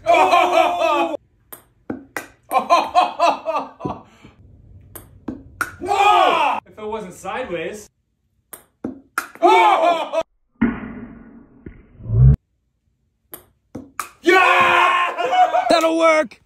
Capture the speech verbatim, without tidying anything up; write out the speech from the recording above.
Oh! Oh! If it wasn't sideways. Oh! Yeah! That'll work!